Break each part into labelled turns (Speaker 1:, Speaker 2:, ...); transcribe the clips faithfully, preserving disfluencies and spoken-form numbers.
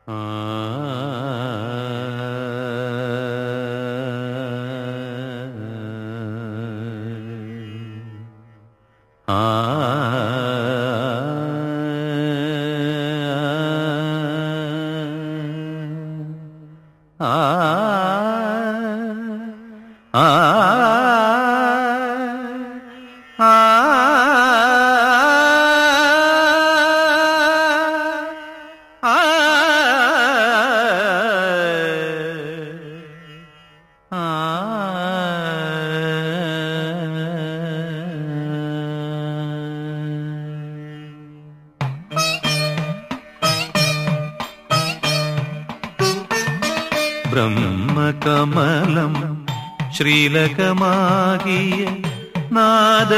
Speaker 1: ബ്രഹ്മകമലം ശ്രീലകമാകിയ നാദ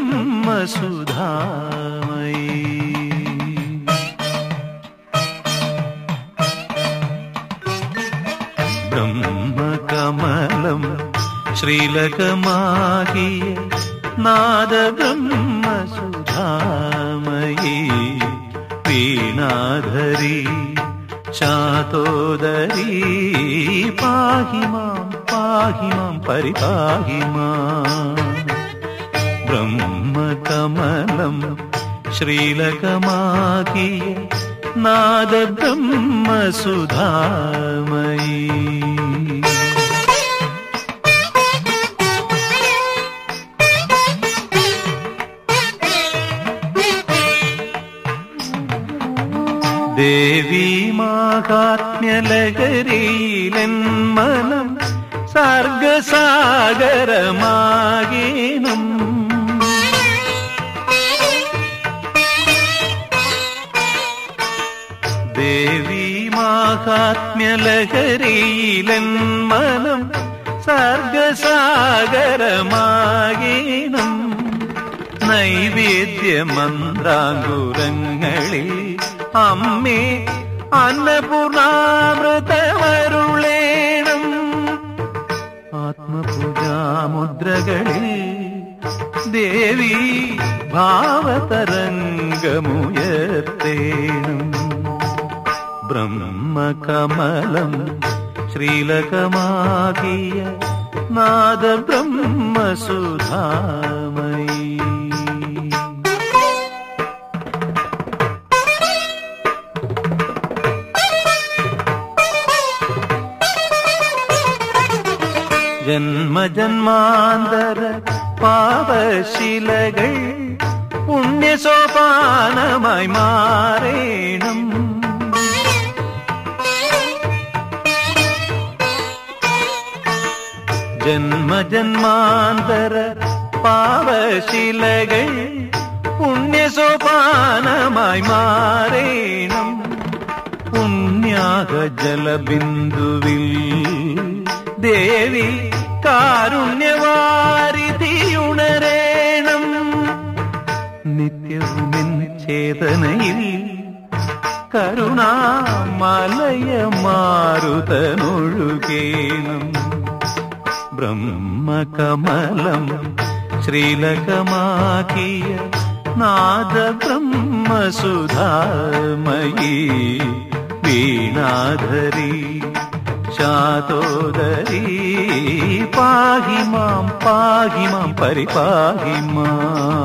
Speaker 1: ബ്രഹ്മസുധാമയീ. ബ്രഹ്മകമലം ശ്രീലകമാകിയ നാദ ബ്രഹ്മസുധാമയീ. വീണാധരി ശാതോദരീ പാഹി മാം പാഹി മാം പരിപാഹി മാം. ബ്രഹ്മകമലം ശ്രീലകമാകിയ നാദ ബ്രഹ്മസുധാമയീ. ദേവീ മാഹാത്മ്യലഹരിയിലെൻ മനം സർഗസാഗരമാകേണം. ദേവീ മാഹാത്മ്യലഹരിയിലെൻ മനം സർഗസാഗരമാകേണം. നൈവേദ്യ മന്ത്രാങ്കുരങ്ങളിൽ അമ്മേ അന്നപൂർണാമൃതമരുളേണം. ആത്മപൂജാമുദ്രകളിൽ ദേവി ഭാവതരംഗമുയർത്തേണം. ബ്രഹ്മകമലം ശ്രീലകമാകിയ നാദ ബ്രഹ്മസുധാമയീ. ജന്മജന്മാന്തര പാപശിലകൾ പുണ്യസോപാനമായി മാറേണം. ജന്മജന്മാന്തര പാപശിലകൾ പുണ്യസോപാനമായി മാറേണം. പുണ്യാഹ ജലബിന്ദുവിൽ ദേവി കാരുണ്യവാരിധിയുണരേണം. നിത്യവുമെൻ ചേതനയിൽ കരുണാമലയമാരുതനൊഴുകേണം. ബ്രഹ്മകമലം ശ്രീലകമാകിയ നാദ ബ്രഹ്മസുധാമയീ. വീണാധരി ശാതോദരീ പാഹി മാം പാഹി മാം പരിപാഹി മാം.